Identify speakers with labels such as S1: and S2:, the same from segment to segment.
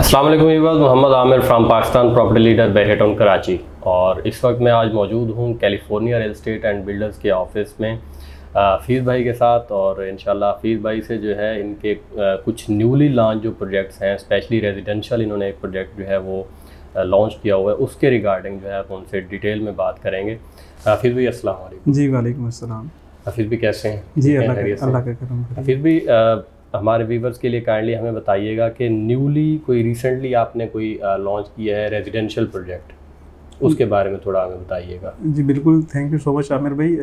S1: अस्सलाम वालेकुम viewers, Mohammad Aamir from Pakistan property leader Bahria town Karachi. और इस वक्त मैं आज मौजूद हूँ California real estate and builders के ऑफिस में हफीज़ भाई के साथ। और इंशाल्लाह हफीज़ भाई से जो है इनके कुछ न्यूली लॉन्च जो प्रोजेक्ट्स हैं, स्पेशली रेजिडेंशियल इन्होंने एक प्रोजेक्ट जो है वो लॉन्च किया हुआ है, उसके रिगार्डिंग जो है आप उनसे डिटेल में बात करेंगे। हफीज़ भाई अस्सलाम वालेकुम।
S2: जी वालेकुम अस्सलाम।
S1: हफीज़ भाई कैसे हैं?
S2: जी अल्लाह का करम।
S1: हफीज़ भाई हमारे व्यूवर्स के लिए काइंडली हमें बताइएगा कि न्यूली कोई रिसेंटली आपने कोई लॉन्च किया है रेजिडेंशियल प्रोजेक्ट, उसके बारे में थोड़ा हमें बताइएगा।
S2: जी बिल्कुल, thank you so much Aamir भाई।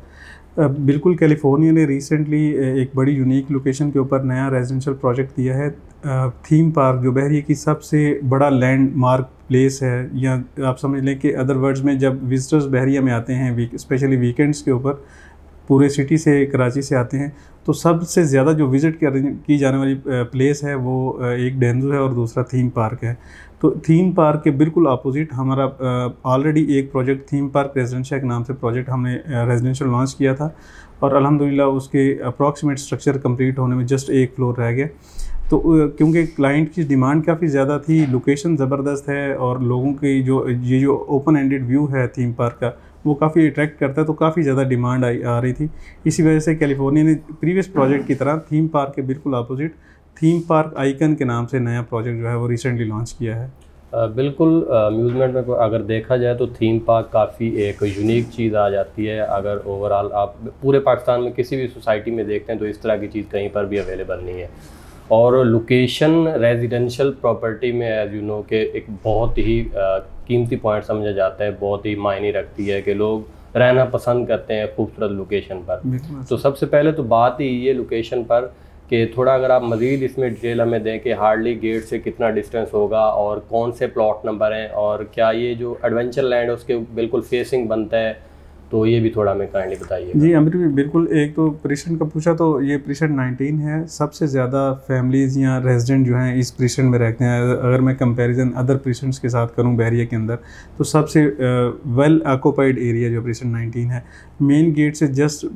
S2: बिल्कुल कैलिफोर्निया ने रिसेंटली एक बड़ी यूनिक लोकेशन के ऊपर नया रेजिडेंशियल प्रोजेक्ट दिया है। थीम पार्क जो बहरिया की सबसे बड़ा लैंडमार्क प्लेस है, या आप समझ लें कि अदर वर्ड्स में जब विजिटर्स बहरिया में आते हैं स्पेशली वीकेंड्स के ऊपर, पूरे सिटी से कराची से आते हैं, तो सबसे ज़्यादा जो विज़िट की जाने वाली प्लेस है वो एक डेंजू है और दूसरा थीम पार्क है। तो थीम पार्क के बिल्कुल अपोजिट हमारा ऑलरेडी एक प्रोजेक्ट थीम पार्क रेजिडेंशियल के नाम से प्रोजेक्ट हमने रेजिडेंशियल लॉन्च किया था, और अल्हम्दुलिल्लाह उसके अप्रॉक्सीमेट स्ट्रक्चर कंप्लीट होने में जस्ट एक फ्लोर रह गया। तो क्योंकि क्लाइंट की डिमांड काफ़ी ज़्यादा थी, लोकेशन ज़बरदस्त है, और लोगों की जो ओपन एंडेड व्यू है थीम पार्क का वो काफ़ी अट्रैक्ट करता है, तो काफ़ी ज़्यादा डिमांड आ रही थी। इसी वजह से कैलिफोर्निया ने प्रीवियस प्रोजेक्ट की तरह थीम पार्क के बिल्कुल अपोजिट थीम पार्क आइकन के नाम से नया प्रोजेक्ट जो है वो रिसेंटली लॉन्च किया है।
S1: बिल्कुल अम्यूज़मेंट में अगर देखा जाए तो थीम पार्क काफ़ी एक यूनिक चीज़ आ जाती है। अगर ओवरऑल आप पूरे पाकिस्तान में किसी भी सोसाइटी में देखते हैं तो इस तरह की चीज़ कहीं पर भी अवेलेबल नहीं है। और लोकेशन रेजिडेंशियल प्रॉपर्टी में एज यू नो कि एक बहुत ही कीमती पॉइंट समझा जाता है, बहुत ही मायने रखती है कि लोग रहना पसंद करते हैं खूबसूरत लोकेशन पर। तो सबसे पहले तो बात ही ये लोकेशन पर कि थोड़ा अगर आप मज़ीद इसमें डिटेल हमें दें कि हार्डली गेट से कितना डिस्टेंस होगा और कौन से प्लॉट नंबर हैं, और क्या ये जो एडवेंचर लैंड है उसके बिल्कुल फेसिंग बनता है, तो ये भी थोड़ा हमें काइंडली बताइए।
S2: जी अमिर भी बिल्कुल, एक तो प्रीसेंट का पूछा तो ये प्रीसेंट 19 है। सबसे ज़्यादा फैमिलीज़ या रेजिडेंट जो हैं इस प्रीसेंट में रहते हैं। अगर मैं कंपैरिजन अदर प्रीसेंट्स के साथ करूं बहरिया के अंदर, तो सबसे वेल ऑक्यूपाइड एरिया जो प्रीसेंट 19 है, मेन गेट से जस्ट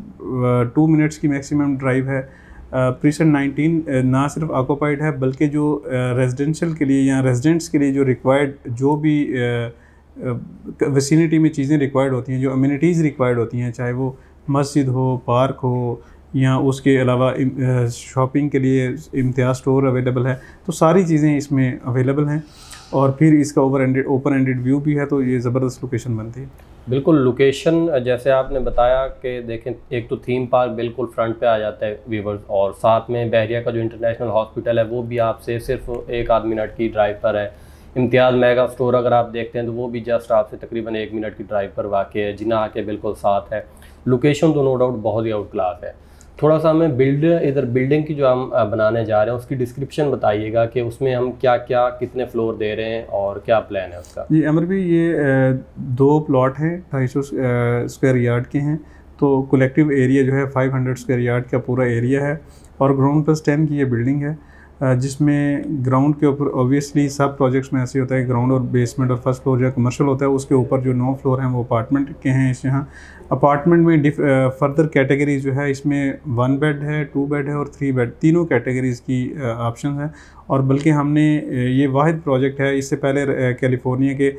S2: 2 मिनट्स की मैक्सिमम ड्राइव है। प्रीसेंट 19 ना सिर्फ ऑक्यूपाइड है, बल्कि जो रेजिडेंशियल के लिए या रेजिडेंट्स के लिए जो रिक्वायर्ड जो भी विसिनिटी में चीज़ें रिक्वायर्ड होती हैं, जो अम्यूनिटीज़ रिक्वायर्ड होती हैं, चाहे वो मस्जिद हो, पार्क हो, या उसके अलावा शॉपिंग के लिए इम्तियाज़ स्टोर अवेलेबल है, तो सारी चीज़ें इसमें अवेलेबल हैं। और फिर इसका ओपन एंडेड व्यू भी है, तो ये ज़बरदस्त लोकेशन बनती है।
S1: बिल्कुल लोकेशन जैसे आपने बताया कि देखें, एक तो थीम पार्क बिल्कुल फ्रंट पे आ जाता है व्यूवर्स, और साथ में बहरिया का जो इंटरनेशनल हॉस्पिटल है वो भी आपसे सिर्फ 1 आध मिनट की ड्राइव पर है। इम्तियाज़ मेगा स्टोर अगर आप देखते हैं तो वो भी जस्ट आपसे तकरीबन 1 मिनट की ड्राइव पर वाक़ है। जिन्ना के बिल्कुल साथ है। लोकेशन तो नो डाउट बहुत ही आउट क्लास है। थोड़ा सा हमें बिल्डिंग की जो हम बनाने जा रहे हैं उसकी डिस्क्रिप्शन बताइएगा कि उसमें हम क्या क्या कितने फ्लोर दे रहे हैं और क्या प्लान है उसका।
S2: जी अमर भी, ये 2 प्लॉट हैं, 250 स्क्वायर यार्ड के हैं। तो कलेक्टिव एरिया जो है 500 स्क्वायर यार्ड का पूरा एरिया है, और ग्राउंड प्लस 10 की ये बिल्डिंग है, जिसमें ग्राउंड के ऊपर ऑब्वियसली सब प्रोजेक्ट्स में ऐसे होता है, ग्राउंड और बेसमेंट और फर्स्ट फ्लोर जो कमर्शियल होता है, उसके ऊपर जो 9 फ्लोर हैं वो अपार्टमेंट के हैं। इस यहाँ अपार्टमेंट में फर्दर कैटेगरीज जो है, इसमें 1 बेड है, 2 बेड है और 3 बेड, तीनों कैटेगरीज़ की ऑप्शन है। और बल्कि हमने ये वाहिद प्रोजेक्ट है, इससे पहले कैलिफोर्निया के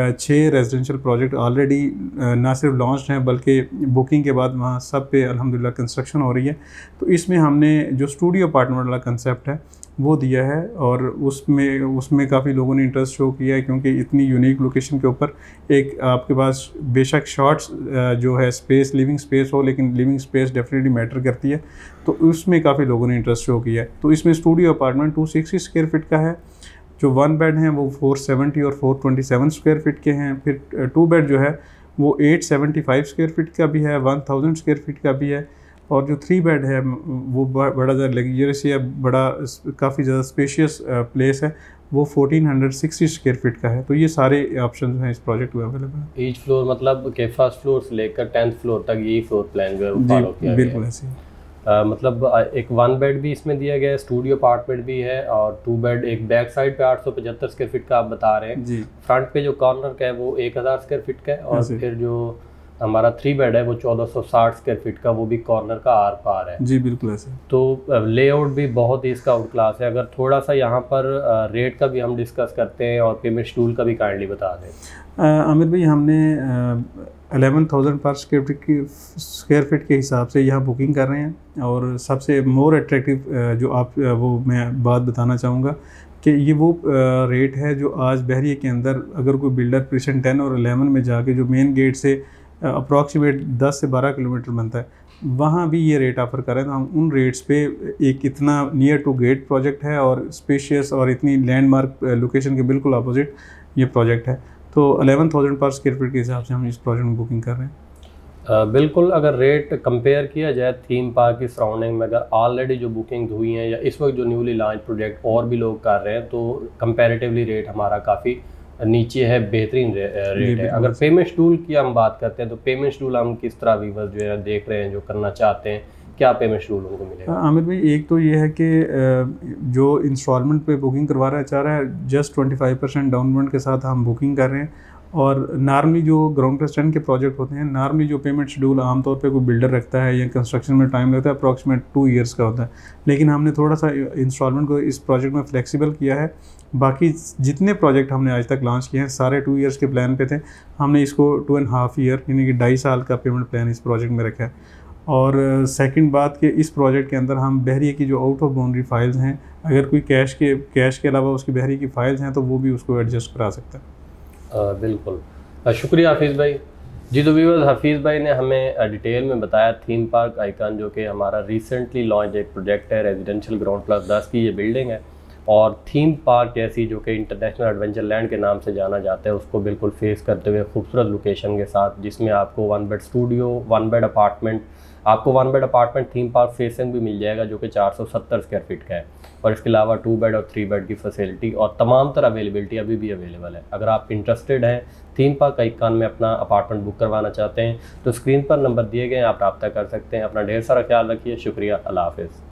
S2: 6 रेजिडेंशियल प्रोजेक्ट ऑलरेडी ना सिर्फ लॉन्च हैं, बल्कि बुकिंग के बाद वहाँ सब पे अल्हम्दुलिल्लाह कंस्ट्रक्शन हो रही है। तो इसमें हमने जो स्टूडियो अपार्टमेंट वाला कंसेप्ट है वो दिया है, और उसमें काफ़ी लोगों ने इंटरेस्ट शो किया है, क्योंकि इतनी यूनिक लोकेशन के ऊपर एक आपके पास बेशक शॉर्ट्स जो है स्पेस, लिविंग स्पेस हो, लेकिन लिविंग स्पेस डेफिनेटली मैटर करती है, तो उसमें काफ़ी लोगों ने इंटरेस्ट शो किया है। तो इसमें स्टूडियो अपार्टमेंट 260 स्क्वायर फीट का है, जो 1 बेड हैं वो 470 और 427 स्क्वायर फीट के हैं। फिर 2 बेड जो है वो 875 स्क्वायर फीट का भी है, 1000 स्क्वायर फीट का भी है, और जो 3 बेड है वो बड़ा ज़्यादा लग्जरियस है, बड़ा काफ़ी ज़्यादा स्पेशियस प्लेस है, वो 1460 स्क्वायर फीट का है। तो ये सारे ऑप्शन हैं इस प्रोजेक्ट में अवेलेबल है।
S1: ईच फ्लोर मतलब के फर्स्ट फ्लोर से लेकर 10th फ्लोर तक यही फ्लोर प्लान जो है वो फॉलो किया गया है।
S2: बिल्कुल ऐसे
S1: मतलब एक 1 बेड भी इसमें दिया गया है, स्टूडियो अपार्टमेंट भी है, और 2 बेड एक बैक साइड पे 875 स्क्वायर फीट का आप बता रहे हैं।
S2: जी।
S1: फ्रंट पे जो कॉर्नर का है वो 1000 स्क्वायर फीट का है, और फिर जो हमारा 3 बेड है वो 1460 स्क्वायर फीट का, वो भी कॉर्नर का आर पार है।
S2: जी बिल्कुल ऐसे।
S1: तो लेआउट भी बहुत ही इसका आउट क्लास है। अगर थोड़ा सा यहाँ पर रेट का भी हम डिस्कस करते हैं और पेमेंट शेड्यूल का भी काइंडली बता दें।
S2: आमिर भाई, हमने 11,000 पर स्क्वायर फीट के हिसाब से यहाँ बुकिंग कर रहे हैं। और सबसे मोर अट्रैक्टिव जो आप वो मैं बात बताना चाहूँगा कि ये वो रेट है जो आज बहरिया के अंदर अगर कोई बिल्डर प्रीसेंट 10 और 11 में जाके जो मेन गेट से अप्रॉक्सीमेट 10 से 12 किलोमीटर बनता है, वहाँ भी ये रेट ऑफ़र करें तो हम उन रेट्स पे एक इतना नियर टू गेट प्रोजेक्ट है और स्पेशियस और इतनी लैंडमार्क लोकेशन के बिल्कुल अपोजिट ये प्रोजेक्ट है। तो 11,000 पर स्क्वायर फीट के हिसाब से हम इस प्रोजेक्ट में बुकिंग कर रहे हैं।
S1: बिल्कुल, अगर रेट कंपेयर किया जाए थीम पार्क की सराउंडिंग में, अगर ऑलरेडी जो बुकिंग हुई हैं या इस वक्त जो न्यूली लॉन्च प्रोजेक्ट और भी लोग कर रहे हैं, तो कंपैरेटिवली रेट हमारा काफ़ी नीचे है, बेहतरीन रेट है। अगर पेमेंट शेड्यूल की हम बात करते हैं तो पेमेंट शेड्यूल हम किस तरह व्यूअर्स जो है देख रहे हैं, जो करना चाहते हैं, क्या पेमेंट शेड्यूल उनको मिलेगा?
S2: आमिर भाई, एक तो ये है कि जो इंस्टॉलमेंट पे बुकिंग करवा चाह रहा है, जस्ट 25% डाउन पेमेंट के साथ हम बुकिंग कर रहे हैं। और नॉर्मली जो ग्राउंड प्लस 10 के प्रोजेक्ट होते हैं, नॉर्मली जो पेमेंट शेड्यूल आमतौर पे कोई बिल्डर रखता है या कंस्ट्रक्शन में टाइम लगता है अप्रॉक्सीमेट 2 ईयर्स का होता है, लेकिन हमने थोड़ा सा इंस्टॉलमेंट को इस प्रोजेक्ट में फ्लेक्सिबल किया है। बाकी जितने प्रोजेक्ट हमने आज तक लॉन्च किए हैं सारे 2 ईयर्स के प्लान पे थे, हमने इसको 2.5 ईयर यानी कि 2.5 साल का पेमेंट प्लान इस प्रोजेक्ट में रखा है। और सेकंड बात कि इस प्रोजेक्ट के अंदर हम बहरिया की जो आउट ऑफ बाउंड्री फाइल्स हैं, अगर कोई कैश के अलावा उसकी बहरिया की फाइल्स हैं तो वो भी उसको एडजस्ट करा सकता है।
S1: बिल्कुल, शुक्रिया हाफिज़ भाई। जी तो व्यूअर्स, हाफिज़ भाई ने हमें डिटेल में बताया थीम पार्क आइकन, जो कि हमारा रिसेंटली लॉन्च एक प्रोजेक्ट है, रेजिडेंशियल ग्राउंड प्लस 10 की ये बिल्डिंग है। और थीम पार्क जैसी जो कि इंटरनेशनल एडवेंचर लैंड के नाम से जाना जाता है, उसको बिल्कुल फेस करते हुए खूबसूरत लोकेशन के साथ, जिसमें आपको 1 बेड स्टूडियो, 1 बेड अपार्टमेंट, आपको 1 bed apartment theme park facing भी मिल जाएगा, जो कि 470 स्क्वायर फीट का है। और इसके अलावा 2 बेड और 3 बेड की फैसिलिटी और तमाम तरह अवेलेबिलिटी अभी भी अवेलेबल है। अगर आप इंटरेस्टेड हैं, थीम पार्क आइकन में अपना अपार्टमेंट बुक करवाना चाहते हैं, तो स्क्रीन पर नंबर दिए गए हैं, आप रब्ता कर सकते हैं। अपना ढेर सारा ख्याल रखिए। शुक्रिया, अल्लाह हाफ़िज़।